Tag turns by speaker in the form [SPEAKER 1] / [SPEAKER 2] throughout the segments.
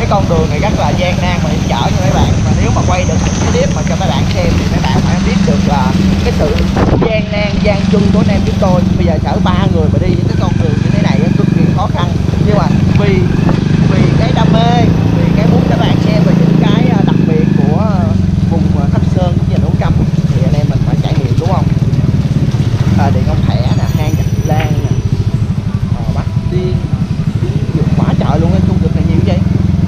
[SPEAKER 1] con đường này rất là gian nan và hiểm trở nha mấy bạn, mà nếu mà quay được những cái clip mà cho mấy bạn xem thì mấy bạn phải biết được là cái sự gian nan gian truân của anh em chúng tôi. Bây giờ chở 3 người mà đi những cái con đường như thế này cực kỳ khó khăn, nhưng mà vì cái đam mê, vì cái muốn các bạn xem về những cái đặc biệt của vùng Thất Sơn cũng như Núi Cấm thì anh em mình phải trải nghiệm, đúng không? Điện Ông Thẻ nè, hang Trạch Lan nè, Bắc Tiên, vượt quá trời luôn, cái khu vực này nhiều vậy.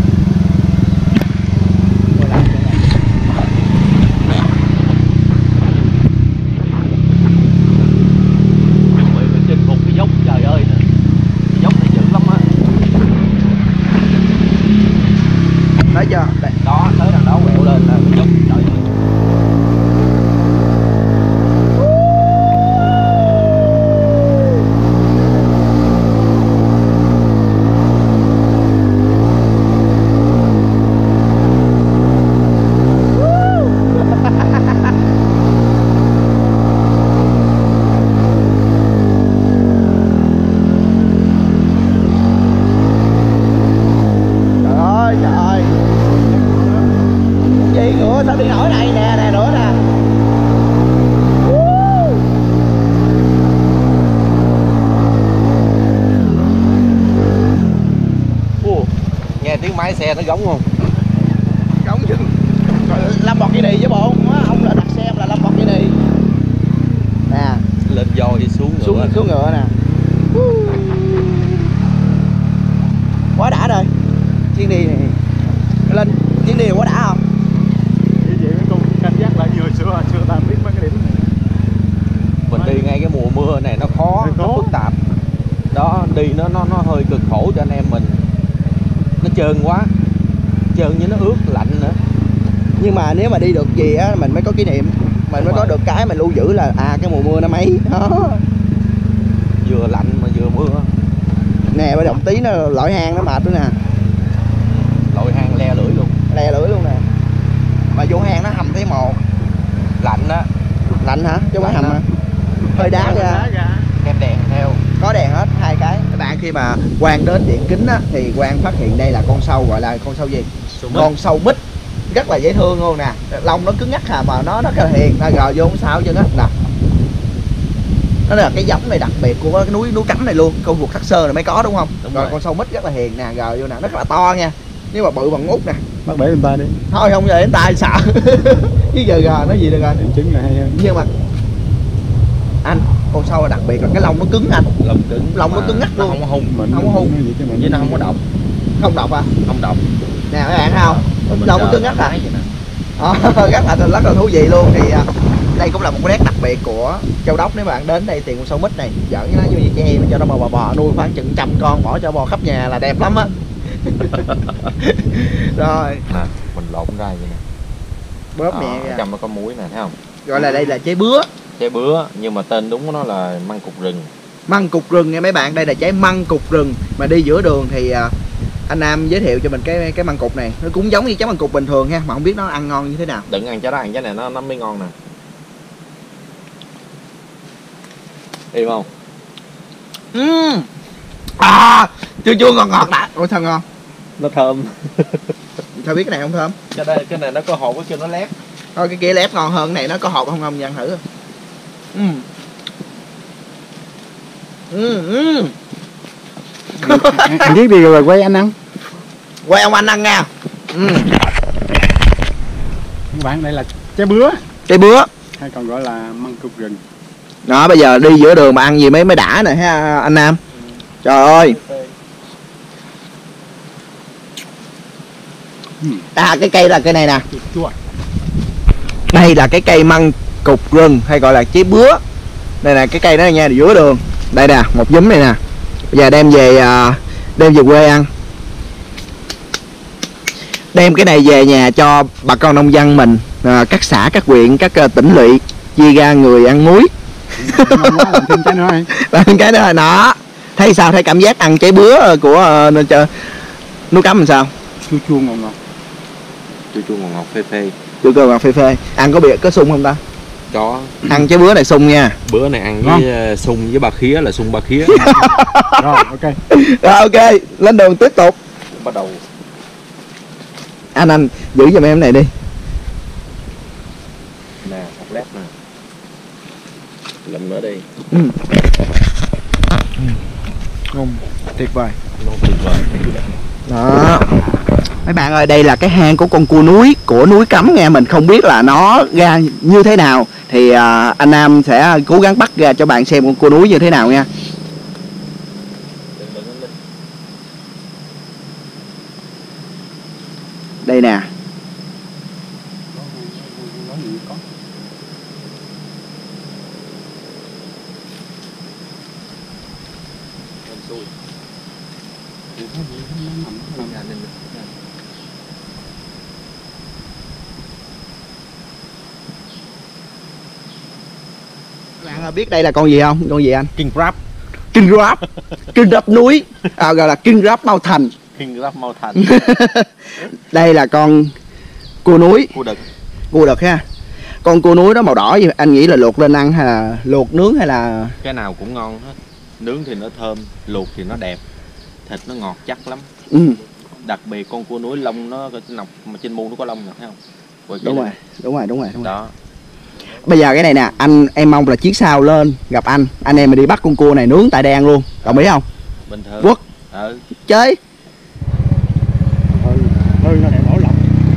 [SPEAKER 2] Trên một cái dốc, trời ơi, dốc này dữ lắm á.
[SPEAKER 1] Thấy chưa? Đây,
[SPEAKER 2] Đó, tới đằng đó quẹo lên là dốc, trời ơi.
[SPEAKER 1] Sao đi nổi này nè, nè nữa nè.
[SPEAKER 2] Nghe tiếng máy xe nó gống không?
[SPEAKER 1] Gống chứ. Lamborghini chứ bộ, ông là đặt xe là Lamborghini. Nè,
[SPEAKER 2] Lên voi xuống ngựa.
[SPEAKER 1] Xuống ngựa nè. Quá đã rồi. Chuyến đi này lên, chuyến đi này quá đã không?
[SPEAKER 3] Cảm giác lại vừa xưa ta biết mấy cái điểm này.
[SPEAKER 2] Mình đi ngay cái mùa mưa này nó khó, nó phức tạp. Đó, đi nó hơi cực khổ cho anh em mình. Nó trơn quá, trơn như nó ướt, lạnh nữa.
[SPEAKER 1] Nhưng mà nếu mà đi được gì á mình mới có kỷ niệm, mình mới có được cái mình lưu giữ là cái mùa mưa năm ấy đó.
[SPEAKER 2] Vừa lạnh mà vừa mưa.
[SPEAKER 1] Nè bây động tí nó lội hang nó mệt nữa nè.
[SPEAKER 2] Lội hang le lưỡi luôn.
[SPEAKER 1] Le lưỡi luôn nè. Mà vô hang nó hầm thấy mồ.
[SPEAKER 2] Lạnh á.
[SPEAKER 1] Lạnh hả? Chứ không phải hầm hả? Hơi đá ra.
[SPEAKER 2] Kèm đèn theo.
[SPEAKER 1] Có đèn hết, 2 cái. Các bạn khi mà Quang đến Điện Kính á thì Quang phát hiện đây là con sâu, gọi là con sâu gì? Con sâu mít. Rất là dễ thương luôn nè. Lông nó cứng ngắc mà nó rất là hiền, nó gò vô không sao chứ nè. Nó là cái giống này đặc biệt của cái núi Cấm này luôn, con ruột Thất Sơn này mới có, đúng không? Rồi con sâu mít rất là hiền nè, gò vô nè, rất là to nha. Nếu mà bự bằng út nè.
[SPEAKER 3] Bắt bể lên tay đi.
[SPEAKER 1] Thôi không về đến tay sợ. Chứ giờ gò nó gì được rồi.
[SPEAKER 3] Điểm chứng là hay hơn.
[SPEAKER 1] Nhưng mà anh, con sâu là đặc biệt là cái lông nó cứng anh. Lông nó cứng ngắt luôn.
[SPEAKER 2] Không có hung.
[SPEAKER 1] Không có hung.
[SPEAKER 2] Với nó không có độc.
[SPEAKER 1] Không độc à?
[SPEAKER 2] Không độc.
[SPEAKER 1] Nè các bạn thấy không? Lông nó cứng ngắt à? Rất là thú vị luôn. Thì đây cũng là một cái nét đặc biệt của Châu Đốc. Nếu bạn đến đây tìm con sâu mít này, giỡn với nó như vậy cho em, cho nó bò nuôi khoảng chừng 100 con, bỏ cho bò khắp nhà là đẹp lắm á. Rồi
[SPEAKER 2] nè, mình lộn ra vậy nè,
[SPEAKER 1] bóp nhẹ ra.
[SPEAKER 2] trong nó có muối nè, thấy không?
[SPEAKER 1] Gọi là đây là trái bứa.
[SPEAKER 2] Trái bứa, nhưng mà tên đúng của nó là măng cục rừng.
[SPEAKER 1] Măng cục rừng nha mấy bạn, đây là trái măng cục rừng. Mà đi giữa đường thì anh Nam giới thiệu cho mình cái măng cục này, nó cũng giống như trái măng cục bình thường ha, mà không biết nó ăn ngon như thế nào.
[SPEAKER 2] Đừng ăn trái đó, ăn trái này nó mới ngon nè. Im không?
[SPEAKER 1] Chua chua ngọt ngọt đã. Ôi sao ngon.
[SPEAKER 2] Nó thơm.
[SPEAKER 1] Sao biết cái này không thơm?
[SPEAKER 2] Cái này nó có hột, có kêu nó lép.
[SPEAKER 1] Thôi cái kia lép ngon hơn, cái này nó có hột không, ông ăn thử.
[SPEAKER 3] Anh biết đi rồi quay anh ăn.
[SPEAKER 1] Quay ông anh ăn nha.
[SPEAKER 3] Các bạn, đây là trái bứa.
[SPEAKER 1] Trái bứa.
[SPEAKER 3] Hay còn gọi là măng cục rừng.
[SPEAKER 1] Đó, bây giờ đi giữa đường mà ăn gì mới đã nè ha anh Nam. Trời ơi. Cái cây là cây này nè.
[SPEAKER 3] Chua.
[SPEAKER 1] Đây là cái cây măng cục rừng hay gọi là trái bứa. Đây là cái cây đó nha, giữa đường. Đây nè, một nhúm này nè. Bây giờ đem về quê ăn. Đem cái này về nhà cho bà con nông dân mình, các xã, các huyện, các tỉnh lỵ chia ra người ăn muối.
[SPEAKER 3] Làm thêm cái nữa hay.
[SPEAKER 1] Làm cái đó là nó. Thấy sao, thấy cảm giác ăn trái bứa của Núi Cấm làm sao?
[SPEAKER 3] Chua chua ngọt ngọt.
[SPEAKER 2] Chua chua ngọt ngọt phê phê.
[SPEAKER 1] Chua ngọt phê phê. Ăn có sung không ta?
[SPEAKER 2] Có.
[SPEAKER 1] Ăn trái bứa này sung nha.
[SPEAKER 2] Bữa này ăn với sung với ba khía là sung ba khía.
[SPEAKER 3] Rồi ok.
[SPEAKER 1] Rồi ok, lên đường tiếp tục.
[SPEAKER 2] Bắt đầu.
[SPEAKER 1] Anh giữ giùm em này đi.
[SPEAKER 2] Nè, hạt lép nè. Lụm nữa đi.
[SPEAKER 1] Ngon, tuyệt vời.
[SPEAKER 2] Ngon tuyệt vời.
[SPEAKER 1] Đó. Mấy bạn ơi, đây là cái hang của con cua núi, của núi Cấm nghe. Mình không biết là nó ra như thế nào, thì anh Nam sẽ cố gắng bắt ra cho bạn xem con cua núi như thế nào nha. Đây nè. Các bạn biết đây là con gì không? Con gì anh?
[SPEAKER 2] King crab.
[SPEAKER 1] King crab. King crab núi. Gọi là King crab Mau Thành.
[SPEAKER 2] King crab Mau Thành.
[SPEAKER 1] Đây là con cua núi.
[SPEAKER 2] Cua đực.
[SPEAKER 1] Cua đực ha. Con cua núi đó màu đỏ gì anh nghĩ là luộc lên ăn hay là luộc nướng hay là
[SPEAKER 2] Cái nào cũng ngon hết. Nướng thì nó thơm, luộc thì nó đẹp, thịt nó ngọt chắc lắm. Đặc biệt con cua núi lông nó nọc, mà trên mu nó có lông nè, thấy không?
[SPEAKER 1] Đúng rồi.
[SPEAKER 2] Đó.
[SPEAKER 1] Bây giờ cái này nè, em mong là chuyến sau lên gặp anh em mình đi bắt con cua này nướng tại đây ăn luôn, đồng ý không?
[SPEAKER 2] Bình thường.
[SPEAKER 1] Quốc. Chơi.
[SPEAKER 3] Nó để bỏ lọc.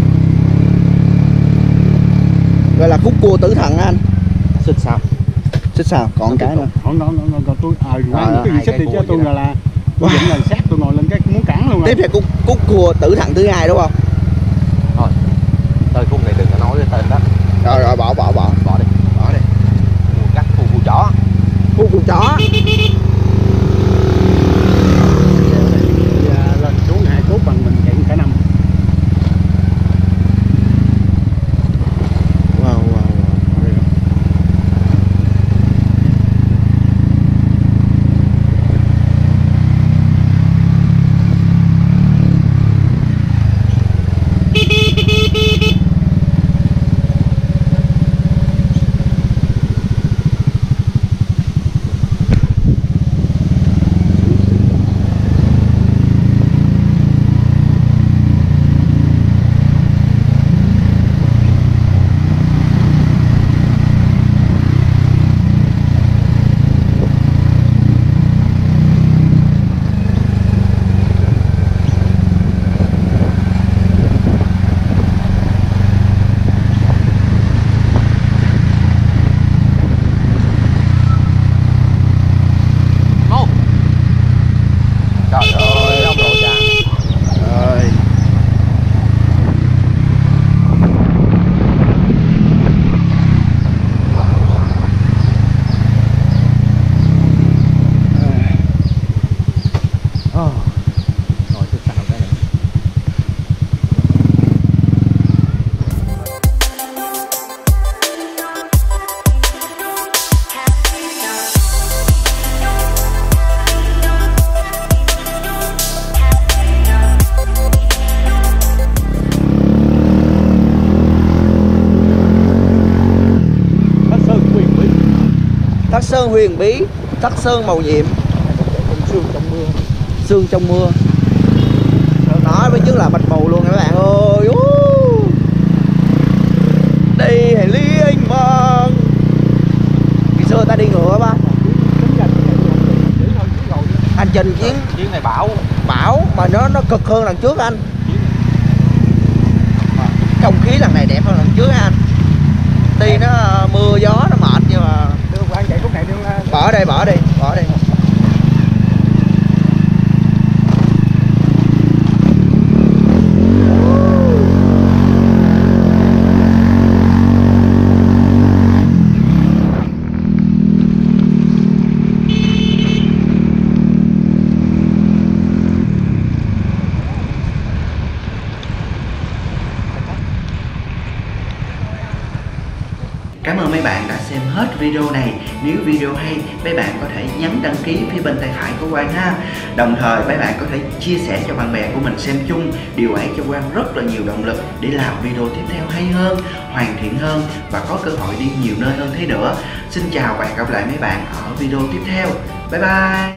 [SPEAKER 1] Gọi là khúc cua tử thần anh.
[SPEAKER 2] Xích sao?
[SPEAKER 1] Còn cái nữa.
[SPEAKER 3] Còn tôi cái gì xích thì chứ tôi là tôi định là sát tôi ngồi lên cái muốn cản luôn.
[SPEAKER 1] Tiếp theo khúc cua tử thần thứ hai đúng không?
[SPEAKER 2] Thôi. Tới khúc này đừng có nói cái tên đó.
[SPEAKER 1] Rồi bỏ đi.
[SPEAKER 2] Cắt cua chó.
[SPEAKER 1] Cua chó.
[SPEAKER 3] Lên xuống 2 phút bằng mình chạy cả năm.
[SPEAKER 1] Wow. Thác Sơn huyền bí, Thác Sơn màu nhiệm. Sương trong mưa. Nói với chứ là bạch mù luôn các bạn ơi. Đi hãy lý anh vâng. Ngày xưa ta đi ngựa ba. Hành trình chuyến
[SPEAKER 2] này bão
[SPEAKER 1] mà nó cực hơn lần trước anh. Không khí lần này đẹp hơn lần trước anh. Tuy nó mưa gió nó mệt nhưng mà bỏ đi. Cảm ơn mấy bạn đã xem hết video này. Nếu video hay, mấy bạn có thể nhấn đăng ký phía bên tay phải của Quang ha. Đồng thời mấy bạn có thể chia sẻ cho bạn bè của mình xem chung. Điều ấy cho Quang rất là nhiều động lực để làm video tiếp theo hay hơn, hoàn thiện hơn và có cơ hội đi nhiều nơi hơn thế nữa. Xin chào và hẹn gặp lại mấy bạn ở video tiếp theo. Bye bye.